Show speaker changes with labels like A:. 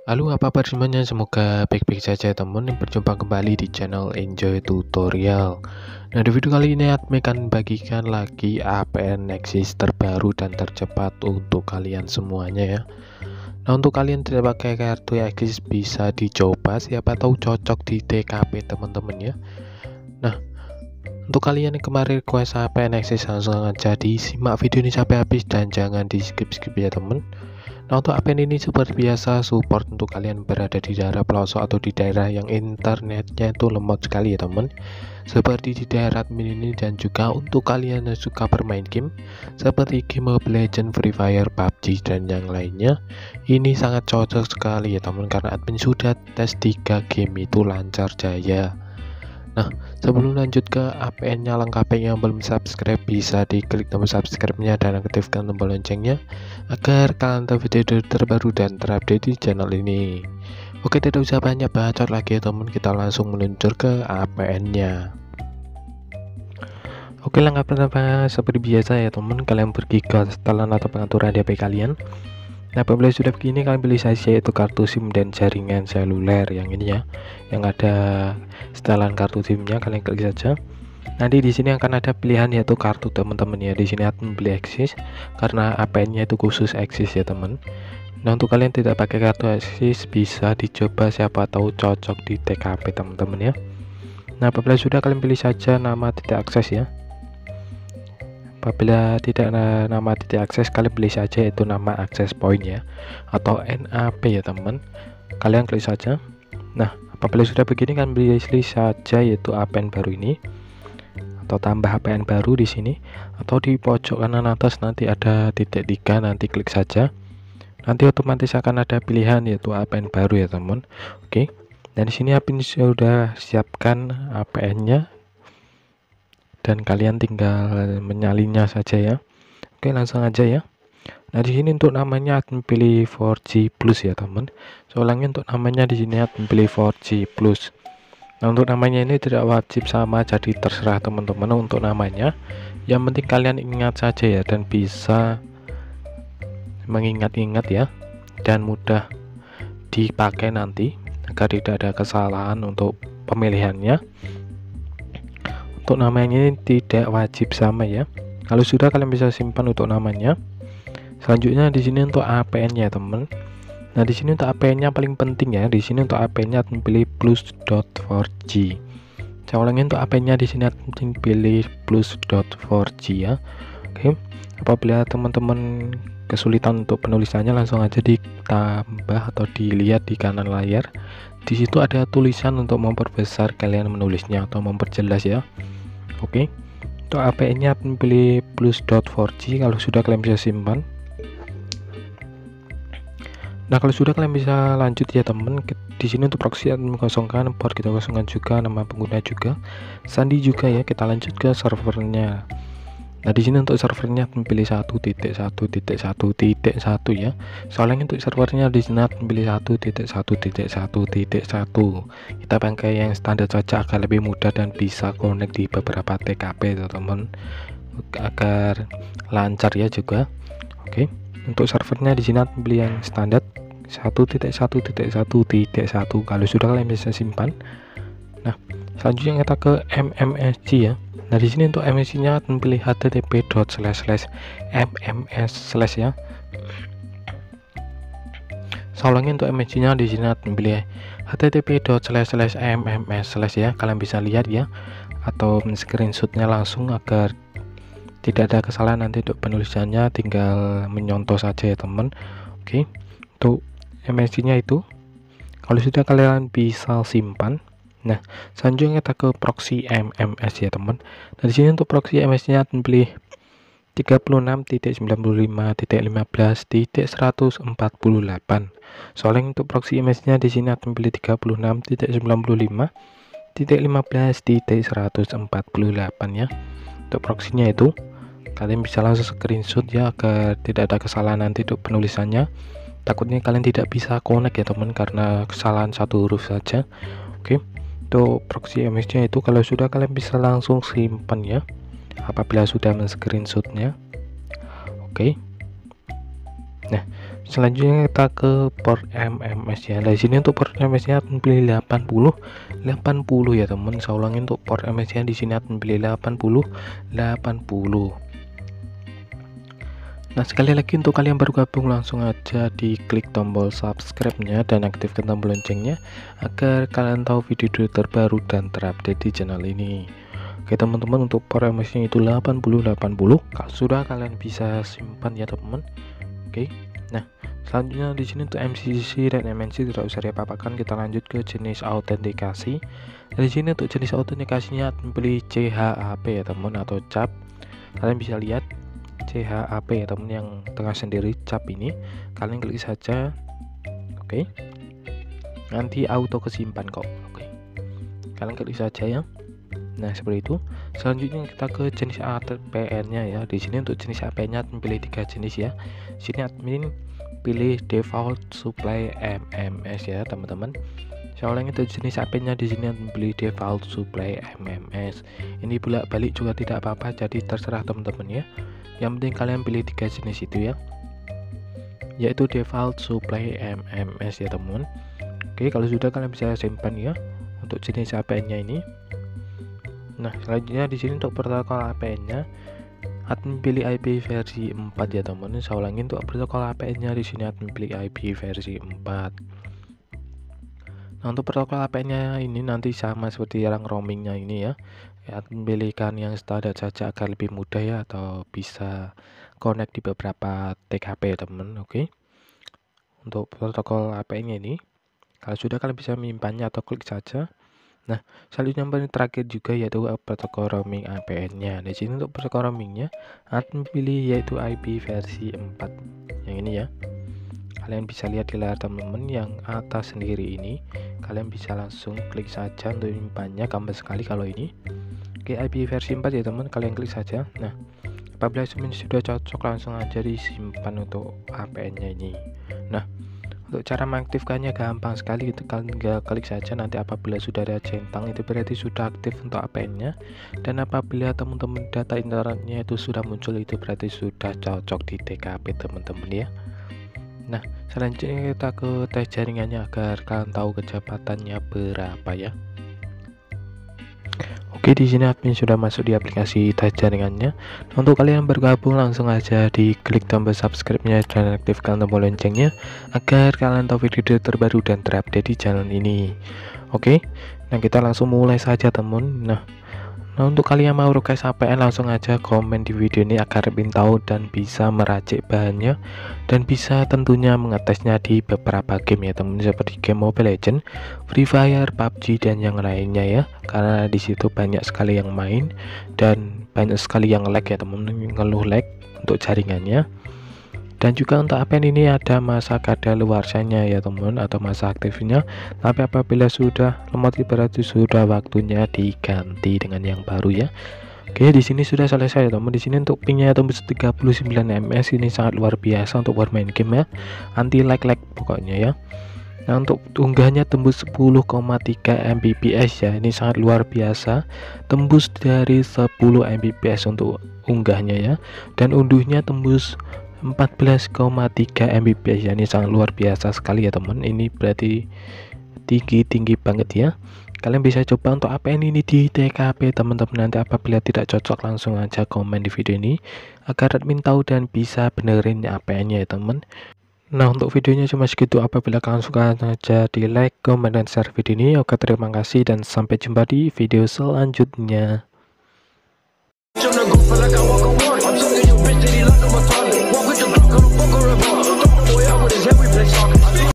A: Halo, apa kabar semuanya? Semoga baik-baik saja teman. Berjumpa kembali di channel Enjoy Tutorial. Nah, di video kali ini admin akan bagikan lagi APN Nexus terbaru dan tercepat untuk kalian semuanya ya. Nah, untuk kalian tidak pakai kartu Nexus bisa dicoba, siapa tahu cocok di TKP teman-teman ya. Nah, untuk kalian yang kemarin request APN Nexus, langsung aja disimak video ini sampai habis dan jangan di skip-skip ya teman. Nah, untuk APN ini seperti biasa support untuk kalian berada di daerah pelosok atau di daerah yang internetnya itu lemot sekali ya teman, seperti di daerah admin ini. Dan juga untuk kalian yang suka bermain game seperti game Mobile Legends, Free Fire, PUBG dan yang lainnya, ini sangat cocok sekali ya teman, karena admin sudah tes 3 game itu lancar jaya. Nah, sebelum lanjut ke APN-nya, lengkapnya yang belum subscribe bisa diklik tombol subscribe-nya dan aktifkan tombol loncengnya agar kalian tahu video terbaru dan terupdate di channel ini. Oke, tidak usah banyak bacot lagi ya teman, kita langsung meluncur ke APN-nya. Oke, langkah pertama seperti biasa ya teman, kalian pergi ke setelan atau pengaturan HP kalian. Nah, apabila sudah begini, kalian pilih saja yaitu kartu SIM dan jaringan seluler yang ini ya, yang ada setelan kartu SIM-nya, kalian klik saja. Nanti di sini akan ada pilihan yaitu kartu teman-teman ya. Di sini akan beli Axis karena APN-nya itu khusus Axis ya teman. Nah, untuk kalian tidak pakai kartu Axis bisa dicoba, siapa tahu cocok di TKP teman-teman ya. Nah, apabila sudah, kalian pilih saja nama titik akses ya. Apabila tidak nama titik akses, kalian pilih saja yaitu nama akses point ya, atau NAP ya teman. Kalian klik saja. Nah, apabila sudah begini, kalian pilih saja yaitu APN baru ini, atau tambah APN baru di sini, atau di pojok kanan atas nanti ada titik 3, nanti klik saja. Nanti otomatis akan ada pilihan yaitu APN baru ya teman. Oke. Dan di sini admin sudah siapkan APN-nya dan kalian tinggal menyalinnya saja ya. Oke, langsung aja ya. Nah, di sini untuk namanya admin pilih 4G plus ya teman. Soalnya untuk namanya di sini admin pilih 4G plus. Nah, untuk namanya ini tidak wajib sama, jadi terserah teman-teman untuk namanya. Yang penting kalian ingat saja ya, dan bisa mengingat-ingat ya, dan mudah dipakai nanti agar tidak ada kesalahan untuk pemilihannya. Untuk namanya ini tidak wajib sama ya. Kalau sudah, kalian bisa simpan untuk namanya. Selanjutnya di sini untuk APN-nya teman. Nah, di sini untuk APN-nya paling penting ya. Di sini untuk APN-nya pilih plus.4G. Saya ulangi, untuk APN-nya di sini pilih plus.4G ya. Oke. Apabila teman-teman kesulitan untuk penulisannya, langsung aja ditambah atau dilihat di kanan layar. Di situ ada tulisan untuk memperbesar kalian menulisnya atau memperjelas ya. Oke. Untuk APN-nya pilih plus.4G. Kalau sudah, kalian bisa simpan. Nah, kalau sudah, kalian bisa lanjut ya teman. Di sini untuk proxy admin kosongkan, port kita kosongkan juga, nama pengguna juga, sandi juga ya. Kita lanjut ke servernya. Nah, di sini untuk servernya pilih 1.1.1.1 ya. Soalnya untuk servernya di sini pilih 1.1.1.1. Kita pakai yang standar saja agar lebih mudah dan bisa connect di beberapa TKP teman-teman, agar lancar ya juga. Oke. Untuk servernya di sini pilih yang standar 1.1.1.1. Kalau sudah, kalian bisa simpan. Nah, selanjutnya kita ke MMSG ya. Nah, di sini untuk MMSG-nya pilih http://mms/ ya. Soalnya untuk MMSG-nya di sini pilih http://mms/ ya. Kalian bisa lihat ya, atau screenshotnya langsung agar tidak ada kesalahan nanti untuk penulisannya, tinggal menyontoh saja ya teman. Oke. Untuk MMSG-nya itu kalau sudah, kalian bisa simpan. Nah, selanjutnya kita ke proxy MMS ya teman. Nah, di sini untuk proxy MS-nya pilih 36.19.15.148. Soalnya untuk proxy MS-nya di sini pilih 36.19.15.148 ya. Untuk proxy-nya itu kalian bisa langsung screenshot ya, agar tidak ada kesalahan nanti untuk penulisannya. Takutnya kalian tidak bisa connect ya teman, karena kesalahan satu huruf saja. Oke. Untuk proxy MS-nya itu kalau sudah, kalian bisa langsung simpan ya, apabila sudah men-screenshotnya. Oke. Nah, Selanjutnya kita ke port MMS ya. Di sini untuk port MMS nya pilih 80 ya teman. Saya ulangi, untuk port MMS nya di sini pilih 80. Nah, sekali lagi untuk kalian baru gabung, langsung aja diklik tombol subscribe-nya dan aktifkan tombol loncengnya agar kalian tahu video terbaru dan terupdate di channel ini. Oke teman-teman, untuk port MMS nya itu 80. Kalau sudah, kalian bisa simpan ya teman. Oke. Nah, selanjutnya di sini untuk MCC dan MNC tidak usah diapa-apakan. Kita lanjut ke jenis autentikasi. Di sini untuk jenis autentikasinya pilih CHAP ya teman, atau CHAP. Kalian bisa lihat CHAP ya teman, yang tengah sendiri CHAP ini. Kalian klik saja. Oke. Nanti auto kesimpan kok. Oke. Kalian klik saja ya. Nah, seperti itu. Selanjutnya kita ke jenis APN-nya ya. Di sini untuk jenis APN-nya pilih 3 jenis ya. Di sini admin pilih default supply MMS ya teman-teman. Saya ulangi, untuk jenis APN-nya di sini pilih default supply MMS. Ini bolak-balik juga tidak apa-apa, jadi terserah teman-teman ya. Yang penting kalian pilih 3 jenis itu ya, yaitu default supply MMS ya teman. Oke, kalau sudah kalian bisa simpan ya untuk jenis APN-nya ini. Nah, selanjutnya di sini untuk protokol APN-nya admin pilih IP versi 4 ya teman. Saya ulangi, untuk protokol APN-nya di sini admin pilih IP versi 4. Nah, untuk protokol APN-nya ini nanti sama seperti yang roamingnya ini ya. Admin pilihkan yang standar saja agar lebih mudah ya, atau bisa connect di beberapa TKP ya teman. Oke. Untuk protokol APN-nya ini, kalau sudah kalian bisa menyimpannya atau klik saja. Nah, selanjutnya yang paling terakhir juga yaitu protokol roaming APN-nya. Di sini untuk protokol roamingnya admin pilih yaitu IP versi 4 yang ini ya. Kalian bisa lihat di layar teman-teman yang atas sendiri ini. Kalian bisa langsung klik saja untuk menyimpannya, gampang sekali kalau ini. Oke, IP versi 4 ya teman, kalian klik saja. Nah, apabila sudah cocok, langsung aja disimpan untuk APN-nya ini. Nah, untuk cara mengaktifkannya gampang sekali, gitu. Kalian tinggal klik saja, nanti apabila sudah ada centang itu berarti sudah aktif untuk APN-nya, dan apabila teman-teman data internetnya itu sudah muncul itu berarti sudah cocok di TKP teman-teman ya. Nah, selanjutnya kita ke tes jaringannya agar kalian tahu kecepatannya berapa ya. Oke, di sini admin sudah masuk di aplikasi tes jaringannya. Untuk kalian bergabung, langsung aja diklik tombol subscribe-nya dan aktifkan tombol loncengnya agar kalian tahu video terbaru dan terupdate di channel ini. Oke, nah kita langsung mulai saja teman. Nah, untuk kalian mau request APN, langsung aja komen di video ini agar admin tahu dan bisa meracik bahannya dan bisa tentunya mengetesnya di beberapa game ya teman, seperti game Mobile Legends, Free Fire, PUBG dan yang lainnya ya, karena di situ banyak sekali yang main dan banyak sekali yang lag ya teman, ngeluh lag untuk jaringannya. Dan juga untuk APN ini ada masa kadaluarsanya ya teman, atau masa aktifnya. Tapi apabila sudah lemot berarti sudah waktunya diganti dengan yang baru ya. Oke, di sini sudah selesai ya teman. Di sini untuk pingnya tembus 39 ms, ini sangat luar biasa untuk bermain game ya. Anti lag pokoknya ya. Nah, untuk unggahnya tembus 10,3 Mbps ya. Ini sangat luar biasa. Tembus dari 10 Mbps untuk unggahnya ya. Dan unduhnya tembus 14,3 Mbps ya. Ini sangat luar biasa sekali ya teman. Ini berarti tinggi banget ya. Kalian bisa coba untuk APN ini di TKP teman-teman. Nanti apabila tidak cocok, langsung aja komen di video ini agar admin tahu dan bisa benerin APN-nya ya teman. Nah, untuk videonya cuma segitu. Apabila kalian suka, aja di like, komen, dan share video ini. Oke, terima kasih dan sampai jumpa di video selanjutnya.